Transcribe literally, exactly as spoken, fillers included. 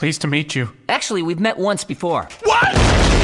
Pleased to meet you. Actually, we've met once before. What?!